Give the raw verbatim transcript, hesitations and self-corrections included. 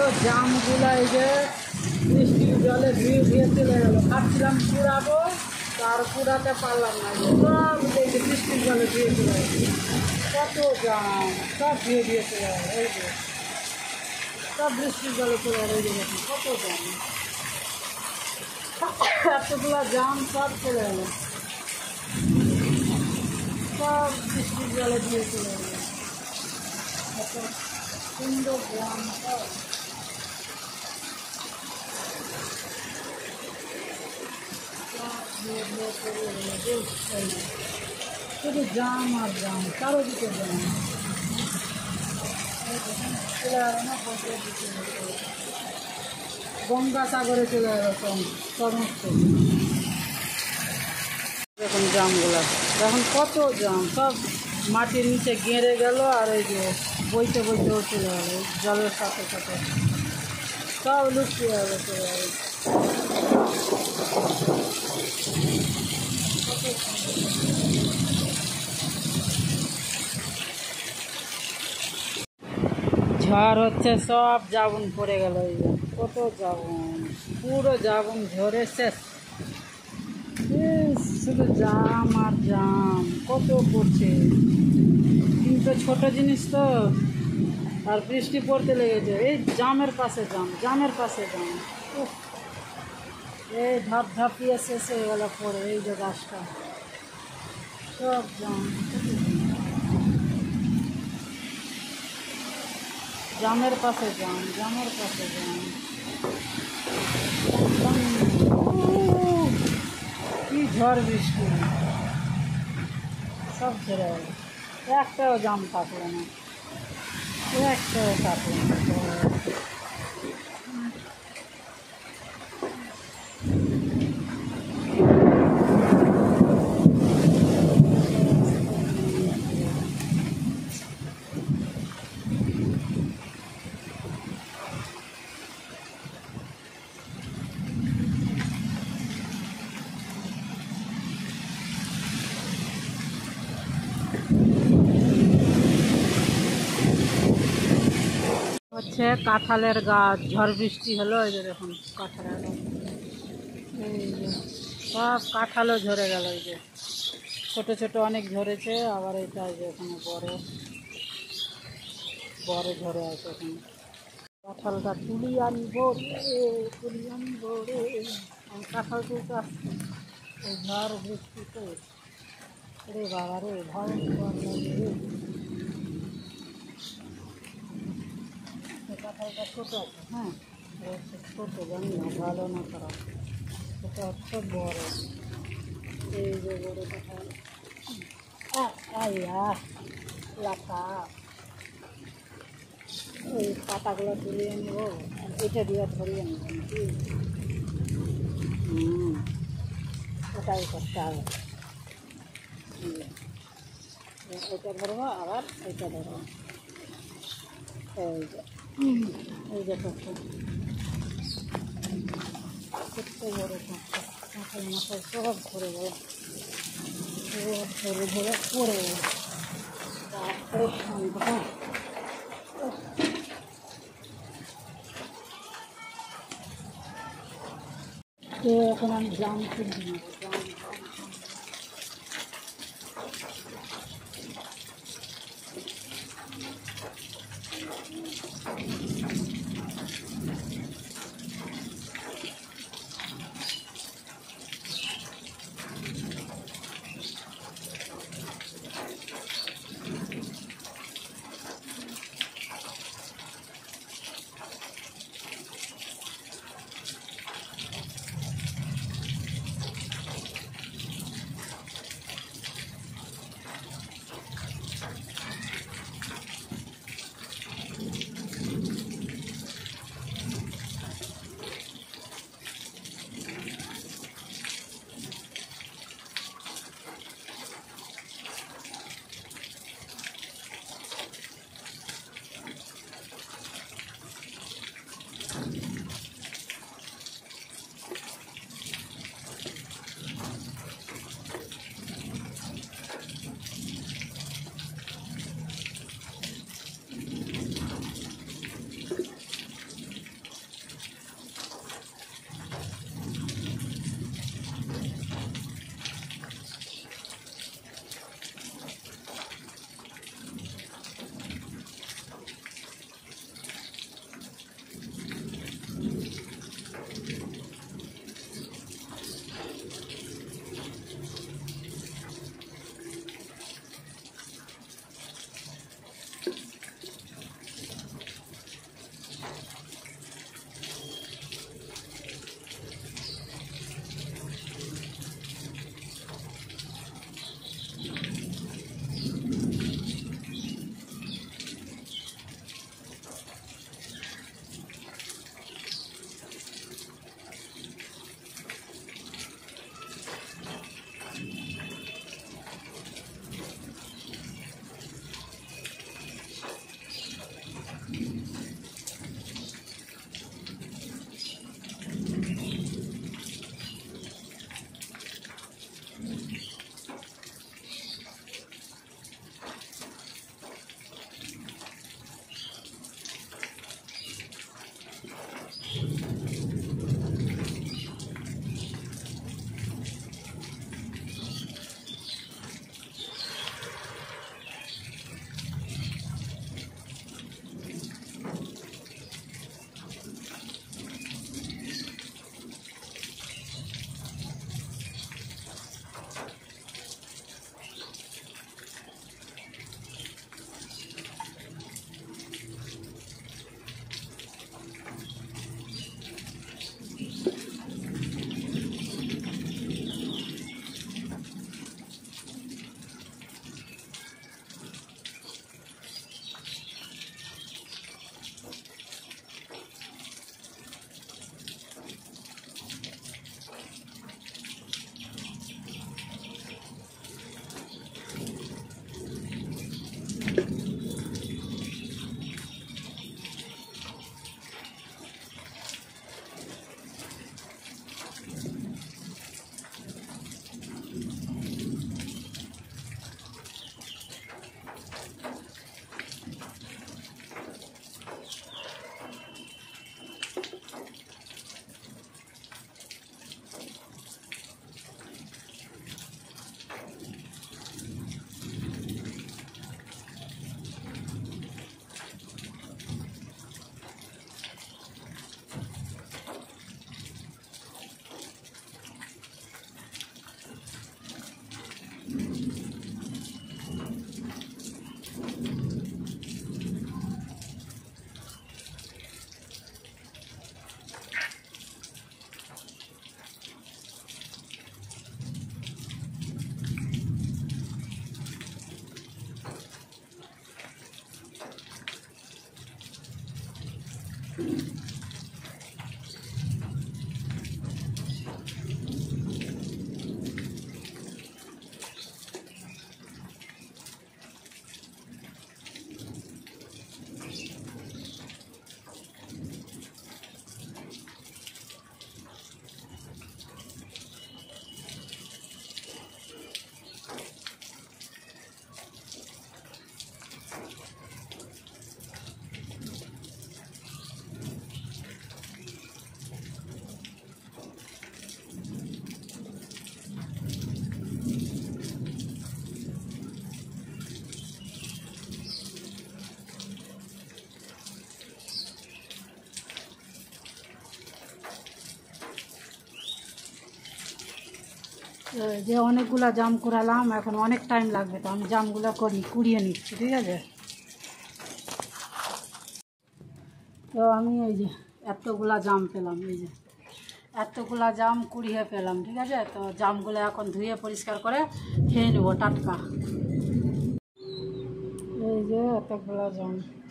পুরো জামগুলো এই যে বৃষ্টির জলে ধুয়ে ধুয়ে চলে গেলো। ভাবছিলাম কুড়াবো, তার কুড়াতে পারলাম না। সব এই যে বৃষ্টির জলে ধুয়ে চলে গেলো। কত জাম সব ধুয়ে ধুয়ে চলে গেলো। এই যে সব বৃষ্টির জলে চলে গেলো। এই যে দেখুন কত জাম, এতগুলো জাম সব চলে গেলো, সব বৃষ্টির জলে ধুয়ে চলে গেলো। এত সুন্দর জাম সব। শুধু জাম আর জাম, চারোদিকে জাম। গঙ্গাসাগরে চলে গেল সমস্ত। দেখুন জামগুলা, দেখুন কত জাম, সব মাটির নিচে গেঁড়ে গেল। আর এই যে বইতে বইতেও চলে গেল, জলের সাথে সাথে সব লুকিয়ে গেল, চলে গেল। ঝড় হচ্ছে, সব জাবুন পড়ে গেল। এই যে কত জাবুন, পুরো জাবুন ঝরে শেষ। শুধু জাম আর জাম, কত পড়ছে। কিন্তু ছোট জিনিস তো, আর বৃষ্টি পড়তে লেগেছে। এই জামের পাশে জাম, জামের পাশে জাম। এই ধাপ ধাপিয়ে শেষ হয়ে গেল পরে। এই যে গাছটা সব জাম, জামের পাশে জাম, জামের পাশে জাম। কি ঝড় বৃষ্টি, সব ঝরে গেল। একটাও জাম থাকলো না, একটাও থাকলো না। হচ্ছে কাঁঠালের গাছ, ঝড় বৃষ্টি হলো। এই যে দেখুন কাঁঠালের গাছ, এই যে সব কাঁঠালও ঝরে গেল। এই যে ছোট ছোট অনেক ঝরেছে, আবার এটা যে এখানে বড় বড় ঝরে আছে। এখানে কাঁঠালটা তুলি আনব রে, তুলি আনব রে। আমি কাঁঠাল তুলতে আসছি এই ঝড় বৃষ্টিতে। রে বাবা রে, ভয়ঙ্কর লাগে রে। কাঁঠালটা ছোটো আছে, হ্যাঁ ছোটো, জানি না ভালো না খারাপ। এটা হচ্ছে বড়, এই যে বড় কাঁঠাল। আইয়া লাফা, ওই পাতাগুলো তুলিয়ে নেব, এটা দিয়ে ধরিয়ে নেব নাকি। হুম, ওটাই করতে হবে। এটা ধরবো, আবার এটা ধরবো। এই যে এই যে কত বড় কাঁঠাল, মাথায় সব ধরে গেল, সব ধরে ধরে পড়ে গেল। তারপরে ঠান্ডা তো এখন আমি জাম কিনতে নেবো। জাম যে অনেকগুলা জাম কুড়ালাম, এখন অনেক টাইম লাগবে, তো আমি জামগুলো করি কুড়িয়ে নিচ্ছি, ঠিক আছে। তো আমি এই যে এতগুলা জাম পেলাম, এই যে এতগুলা জাম কুড়িয়ে পেলাম, ঠিক আছে। তো জামগুলো এখন ধুয়ে পরিষ্কার করে খেয়ে নেবো টাটকা। এই যে এতগুলা জাম।